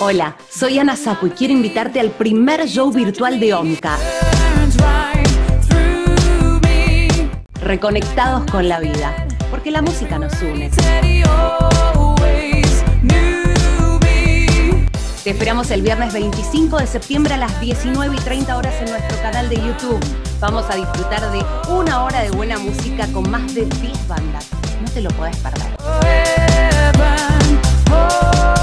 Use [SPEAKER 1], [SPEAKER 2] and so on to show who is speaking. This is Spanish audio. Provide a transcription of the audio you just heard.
[SPEAKER 1] Hola, soy Ana Saco y quiero invitarte al primer show virtual de OMCA. Reconectados con la vida, porque la música nos une. Te esperamos el viernes 25 de septiembre a las 19:30 horas en nuestro canal de YouTube. Vamos a disfrutar de 1 hora de buena música con más de 10 bandas. No te lo podés perder.